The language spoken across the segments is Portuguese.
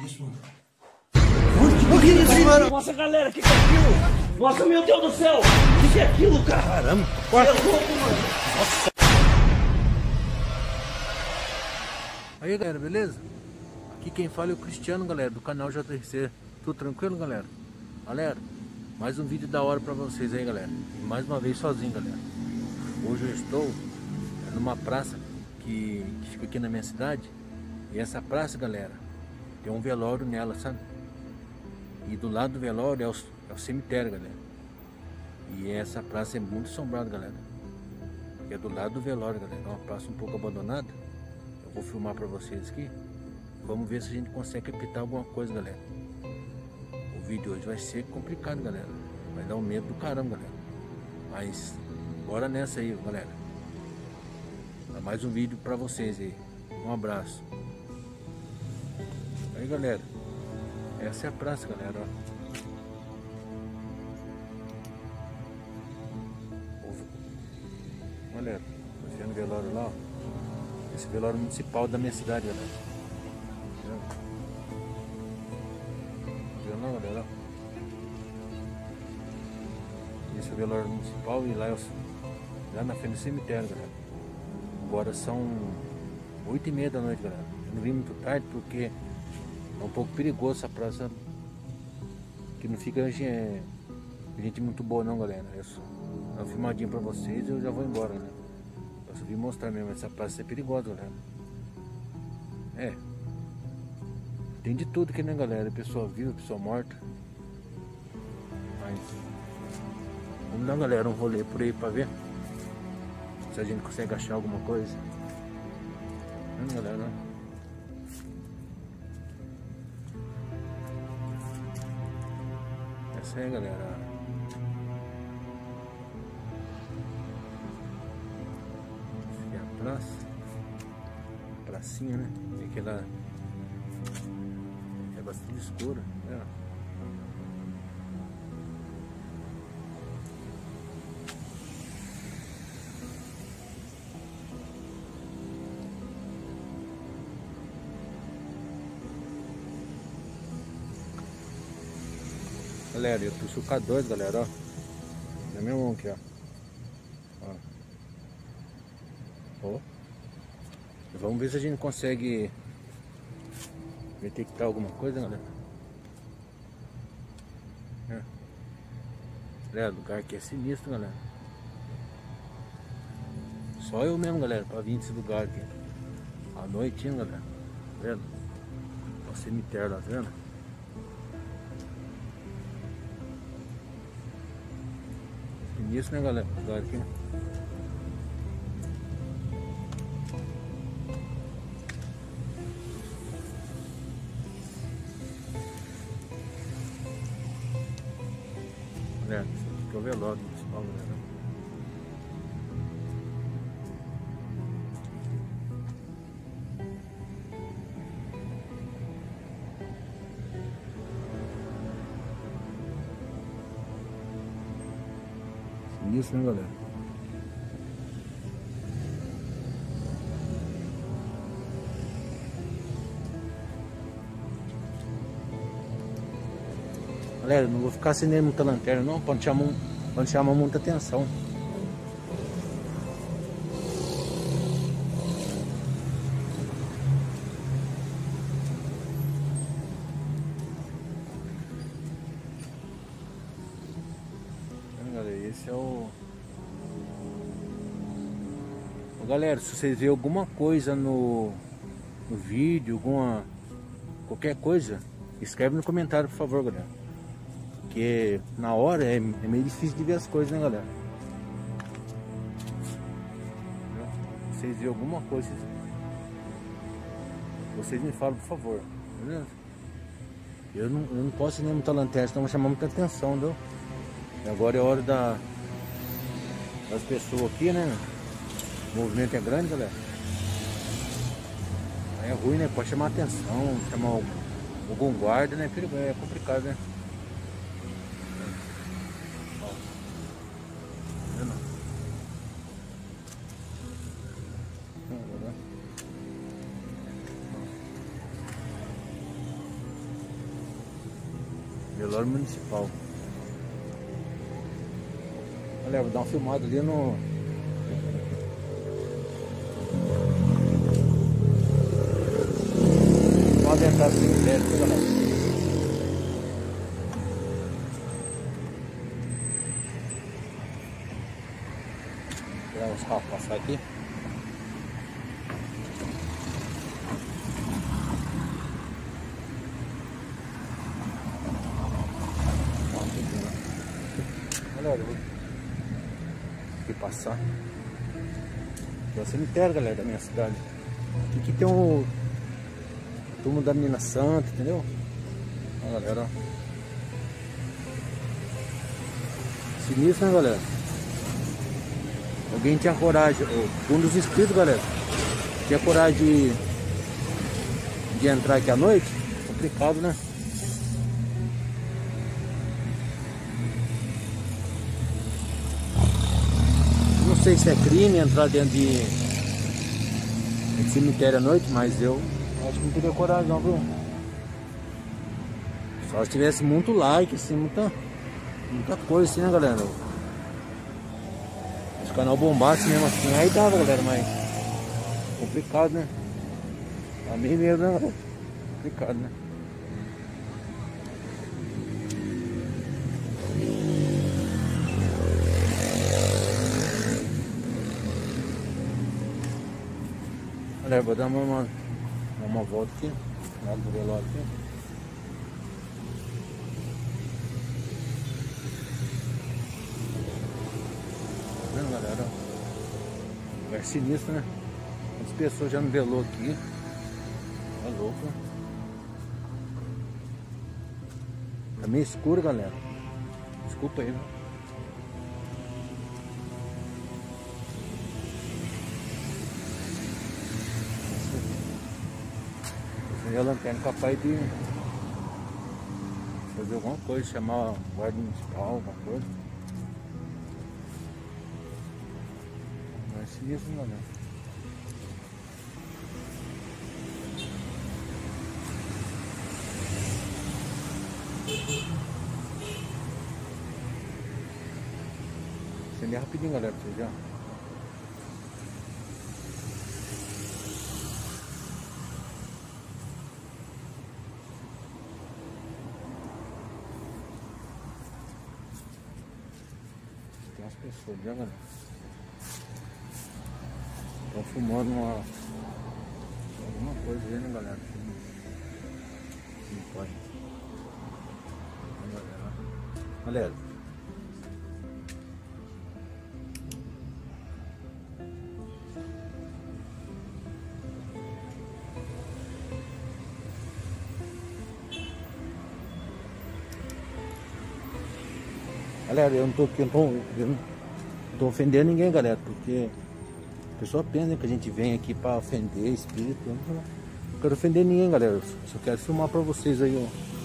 isso, mano? O que é isso, mano? Nossa, galera, o que é aquilo? Nossa, meu Deus do céu! O que é aquilo, cara? Caramba! Você é louco, mano! Nossa! Aí, galera, beleza? Aqui quem fala é o Cristiano, galera, do canal JRC. Tudo tranquilo, galera? Galera, mais um vídeo da hora pra vocês aí, galera. E mais uma vez sozinho, galera. Hoje eu estou numa praça que fica aqui na minha cidade. E essa praça, galera, tem um velório nela, sabe? E do lado do velório é o cemitério, galera. E essa praça é muito assombrada, galera. E é do lado do velório, galera. É uma praça um pouco abandonada. Eu vou filmar pra vocês aqui. Vamos ver se a gente consegue captar alguma coisa, galera. O vídeo hoje vai ser complicado, galera. Vai dar um medo do caramba, galera. Mas bora nessa aí, galera. Mais um vídeo pra vocês aí. Um abraço. Aí, galera. Essa é a praça, galera. Galera, tá vendo o velório lá? Ó. Esse velório municipal da minha cidade, galera. Tá vendo lá, galera? Esse é o velório municipal e lá na frente do cemitério, galera. Agora são 8h30 da noite, galera. Eu não vim muito tarde porque é um pouco perigoso essa praça. Que não fica gente muito boa não, galera. É só uma filmadinha pra vocês e eu já vou embora, né? Eu só vim mostrar mesmo, essa praça é perigosa, galera. É. Tem de tudo aqui, né, galera? Pessoa viva, pessoa morta. Mas vamos dar, galera, um rolê por aí pra ver se a gente consegue achar alguma coisa. Galera, essa aí, galera. Essa aqui é a praça. Pracinha, né? Tem aquela. É bastante escura, né? Galera, eu tô com K2, galera, ó. Na minha mão aqui, ó. Ó. Vamos ver se a gente consegue detectar alguma coisa, galera. Galera, o lugar aqui é sinistro, galera. Só eu mesmo, galera, pra vir nesse lugar aqui. À noite, hein, galera. Tá vendo? O cemitério lá, tá vendo? Isso, né, galera? Lugar aqui, né? Galera, isso aqui é o velório municipal, galera. Isso, né, galera? Galera, não vou ficar acendendo muita lanterna não, pode chamar muita atenção. Galera, esse é o... Galera, se vocês verem alguma coisa no vídeo, qualquer coisa, escreve no comentário, por favor, galera. Porque na hora é meio difícil de ver as coisas, né, galera? Se vocês verem alguma coisa, vocês me falam, por favor, beleza? Eu não posso nem muita lanterna, senão vai chamar muita atenção, entendeu? Agora é hora das pessoas aqui, né? O movimento é grande, galera. Aí é ruim, né? Pode chamar atenção, chamar algum guarda, né? É complicado, né? velório municipal. Olha, vou dar uma filmada ali no... Pode entrar no cemitério, tá, galera? Esperar os carros passar aqui. Olha, eu vou aqui passar. Aqui é o cemitério, galera, da minha cidade. Aqui tem o túmulo da Menina Santa, entendeu? Olha, galera, ó. Sinistro, né, galera? Alguém tinha coragem, um dos inscritos, galera, tinha coragem de entrar aqui à noite? Complicado, né? Não sei se é crime entrar dentro de cemitério à noite, mas eu acho que não teria coragem não, viu? Só se tivesse muito like, assim, muita coisa assim, né, galera? Se o canal bombasse mesmo assim, aí dava, galera, mas complicado, né? A mim mesmo, né, galera? Complicado, né? Olha, vou dar uma volta aqui, lá do velório aqui. Tá vendo, galera? É sinistro, né? As pessoas já me velou aqui. É louco. Tá meio escuro, galera. Desculpa aí, viu? A lanterna capaz de fazer alguma coisa, chamar o guarda municipal, alguma coisa. Mas sinistro, não, né? Acender rapidinho, galera, pra vocês já. Tem umas pessoas, já, galera. Estão fumando alguma coisa aí, né, galera? Não pode. Galera. Galera, eu não tô ofendendo ninguém, galera, porque a pessoa pensa que a gente vem aqui pra ofender espírito. Eu não quero ofender ninguém, galera. Eu só quero filmar pra vocês aí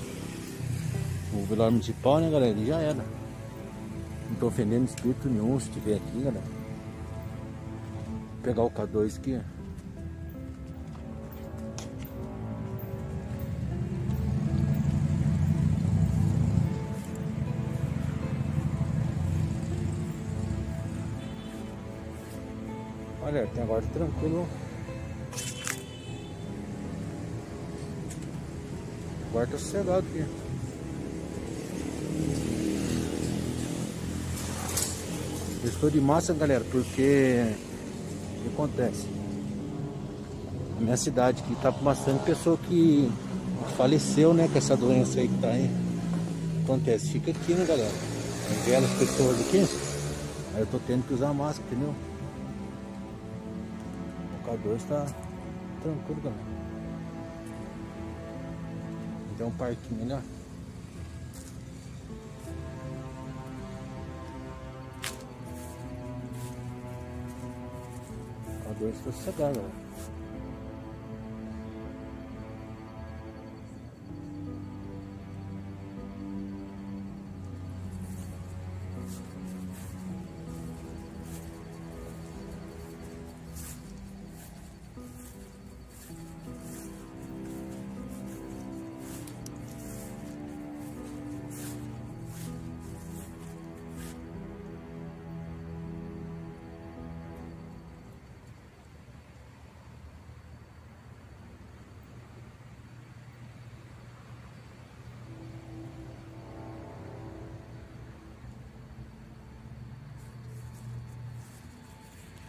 o velório municipal, né, galera? E já era. Não tô ofendendo espírito nenhum se tiver aqui, galera. Vou pegar o K2 aqui. Olha, até agora tá tranquilo. Agora tá sossegado aqui. Eu estou de massa, galera, porque o que acontece? A minha cidade aqui tá com bastante pessoa que faleceu, né, com essa doença aí que tá aí. Acontece, fica aqui, né, galera? Vê as pessoas aqui, aí eu tô tendo que usar máscara, entendeu? O K2 tá tranquilo, galera. Tem um parquinho ali, ó. O K2 tá sossegado, galera.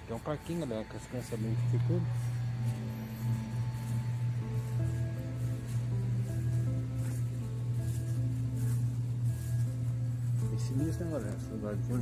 Aqui é um parquinho, galera, com as crianças brincam e tudo. É sinistro, né, galera? Esse lugar aqui, né?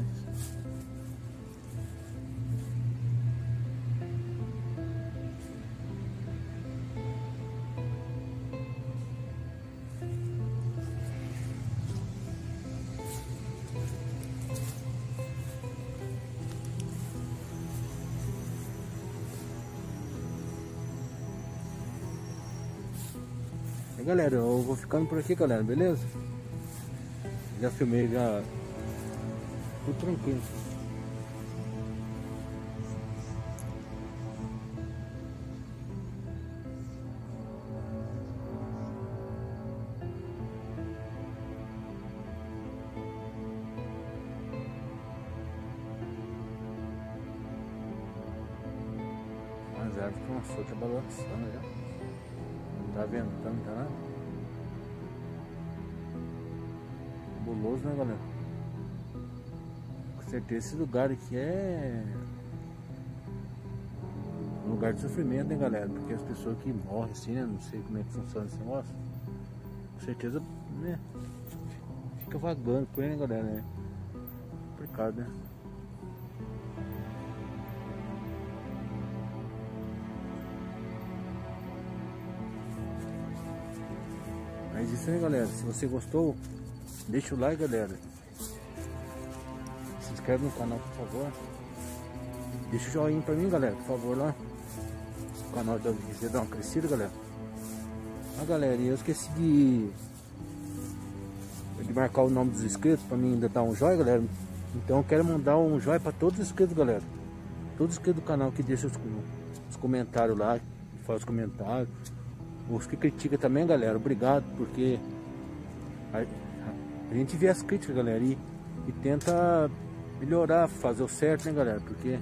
E galera, eu vou ficando por aqui, galera, beleza? Já filmei, já tudo tranquilo. As árvores estão soltas balançando já. Não tá ventando, não tá nada. Buloso, né, galera? Com certeza esse lugar aqui é um lugar de sofrimento, né, galera? Porque as pessoas que morrem assim, né? Não sei como é que funciona esse negócio. Com certeza, né? Fica vagando com ele, né, galera? É complicado, né? Mas isso aí, galera. Se você gostou, deixa o like, galera. Se inscreve no canal, por favor. Deixa o joinha pra mim, galera, por favor, lá. O canal da VZ dá uma crescida, galera. Ah, galera, eu esqueci de marcar o nome dos inscritos pra mim ainda dar um joinha, galera. Então eu quero mandar um joinha pra todos os inscritos, galera. Todos os inscritos do canal que deixam os comentários lá, que faz os comentários. Os que criticam também, galera, obrigado, porque a gente vê as críticas, galera, e tenta melhorar, fazer o certo, né, galera, porque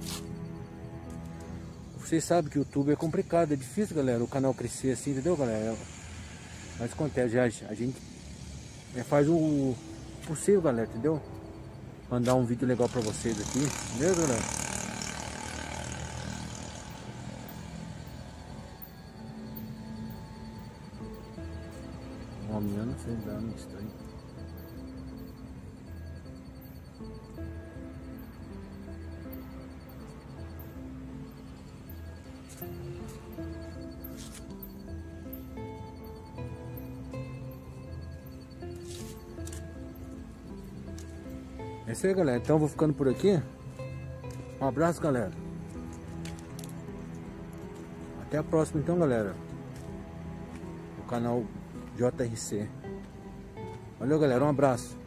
vocês sabem que o YouTube é complicado, é difícil, galera, o canal crescer assim, entendeu, galera? Mas acontece, a gente faz o possível, galera, entendeu? Mandar um vídeo legal pra vocês aqui, beleza, galera? Uma menina, não sei, dá muito estranho. É isso aí, galera. Então eu vou ficando por aqui. Um abraço, galera. Até a próxima, então, galera. O canal JRC. Valeu, galera. Um abraço.